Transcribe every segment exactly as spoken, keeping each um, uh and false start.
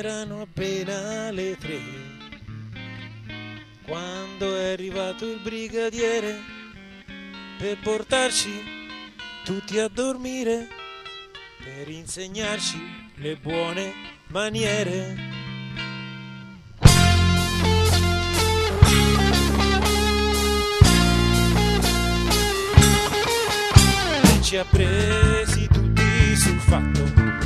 erano appena le tre quando è arrivato il brigadiere per portarci tutti a dormire, per insegnarci le buone maniere. Ci ha presi tutti sul fatto,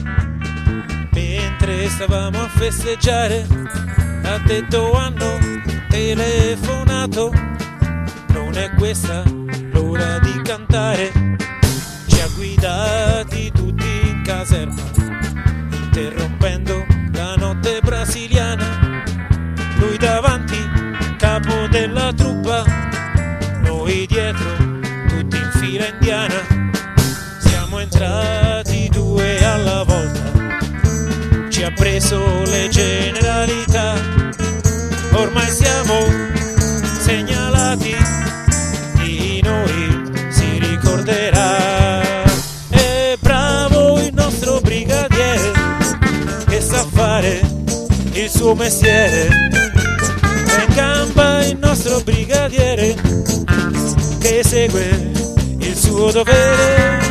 mentre stavamo a festeggiare, ha detto hanno telefonato, non è questa l'ora di cantare. Ci ha guidati tutti in caserma, interrompendo la notte brasiliana, lui davanti, capo della truppa, noi dietro, tutti in fila indiana. Siamo entrati due alla volta, ci ha preso le generalità, ormai siamo segnalati, di noi si ricorderà. È bravo il nostro brigadiere che sa fare il suo mestiere, è in gamba il nostro brigadiere che segue il suo dovere.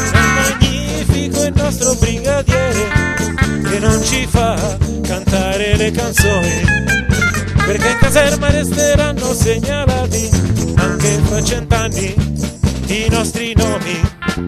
Il nostro brigadiere che non ci fa cantare le canzoni, perché in caserma resteranno segnalati anche fra cent'anni i nostri nomi.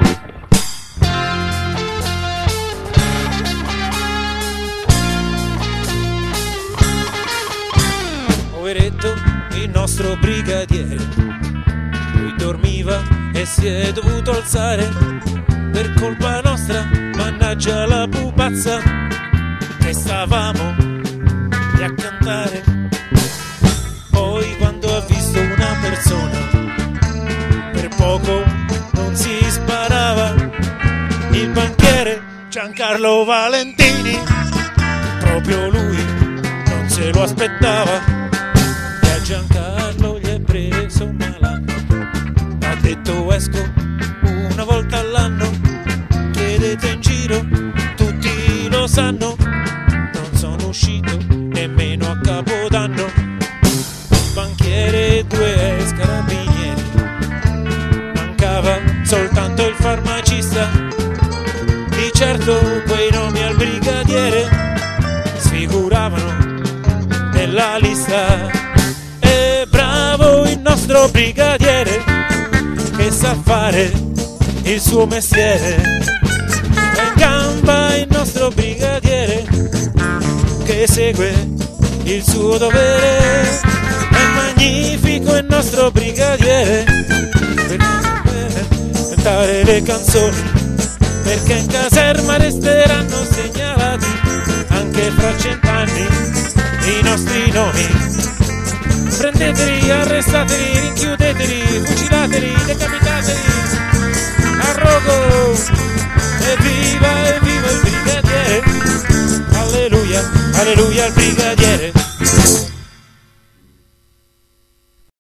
Poveretto il nostro brigadiere, lui dormiva e si è dovuto alzare per colpa nostra, mannaggia la pupazza, che stavamo lì a cantare. Poi quando ha visto una persona, per poco non si sparava, il banchiere Giancarlo Valentini, proprio lui non se lo aspettava, e a Giancarlo gli è preso un malanno, ha detto esco una volta all'anno, chiedete in giro, tutti lo sanno, non sono uscito nemmeno a Capodanno. Banchiere e due ex carabinieri, mancava soltanto il farmacista, di certo quei nomi al brigadiere sfiguravano nella lista. È bravo il nostro brigadiere che sa fare il suo mestiere, è in gamba il nostro brigadiere che segue il suo dovere. È magnifico il nostro brigadiere per cantare le canzoni, perché in caserma resteranno segnalati anche fra cent'anni i nostri nomi. Prendeteli, arrestateli, rinchiudeteli, fucilateli, decapitateli. A rogo!